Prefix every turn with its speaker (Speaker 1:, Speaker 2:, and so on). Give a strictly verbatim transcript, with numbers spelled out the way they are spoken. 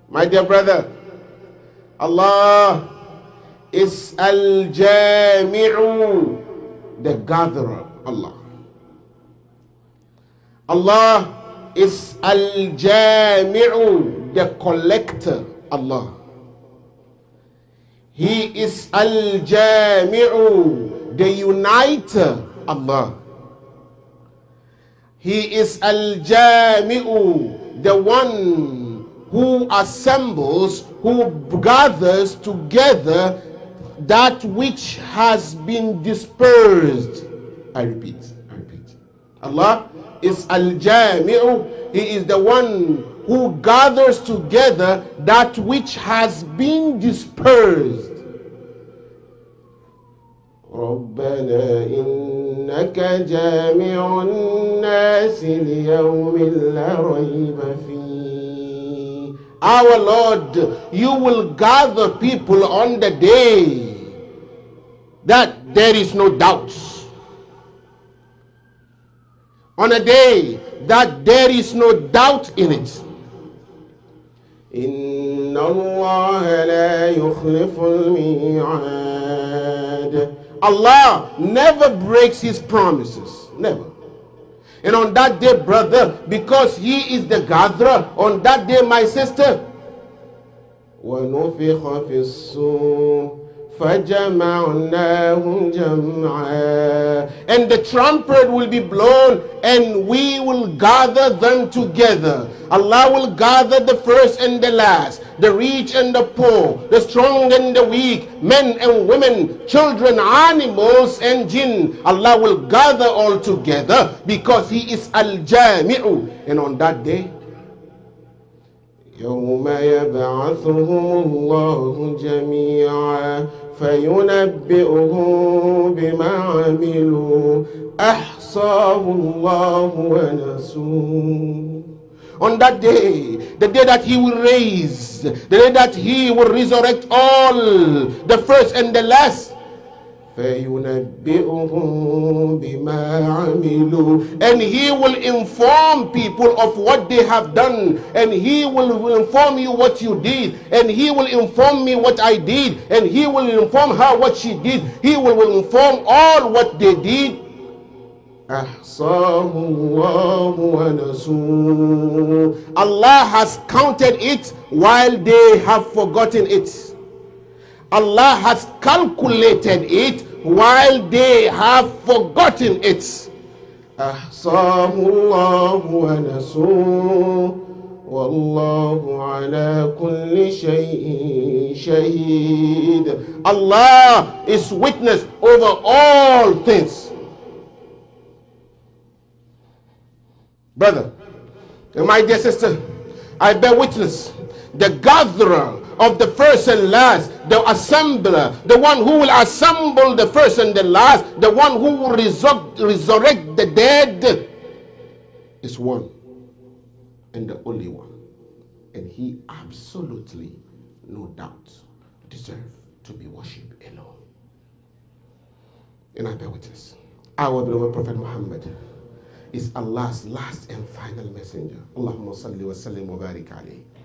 Speaker 1: My dear brother, Allah is Al-Jami'u, the gatherer. Allah. Allah is Al-Jami'u, the collector. Allah. He is Al-Jami'u, the uniter. Allah. He is Al-Jami'u, the one who assembles, who gathers together that which has been dispersed. I repeat, I repeat. Allah is Al-Jami'u. He is the one who gathers together that which has been dispersed. ربنا إنك جامع الناس ليوم لا ريب فيه. Our Lord, you will gather people on the day that there is no doubt. On a day that there is no doubt in it. إن الله لا يخلف الميعاد. Allah never breaks his promises. Never. And on that day, brother, because he is the gatherer, on that day, my sister, وَنُفِخَ فِي الصُّورِ فَجَمَعْنَاهُمْ جَمْعًا. And the trumpet will be blown and we will gather them together. Allah will gather the first and the last, the rich and the poor, the strong and the weak, men and women, children, animals and jinn. Allah will gather all together because he is Al-Jami'u. And on that day, يوم يبعثهم الله جميعا فينبئهم بما عملوا أحصاه الله ونسوه. On that day, the day that he will raise, the day that he will resurrect all, the first and the last, فَيُنَبِّئُهُمْ بِمَا عَمِلُوا. And he will inform people of what they have done, and he will inform you what you did, and he will inform me what I did, and he will inform her what she did. He will inform all what they did. أَحْصَاهُ اللَّهُ وَنَسُوهُ. Allah has counted it while they have forgotten it. Allah has calculated it while they have forgotten it. أَحْصَاهُ اللَّهُ وَنَسُوهُ وَاللَّهُ عَلَى كُلِّ شَيْءٍ شَهِيدٌ. Allah is witness over all things. Brother, and my dear sister, I bear witness, the gatherer of the first and last, the assembler, the one who will assemble the first and the last, the one who will resur resurrect the dead, is one and the only one. And he absolutely, no doubt, deserves to be worshipped alone. And I bear witness, our beloved Prophet Muhammad is Allah's last and final messenger. Allahumma salli wa sallim wa barik alayhi.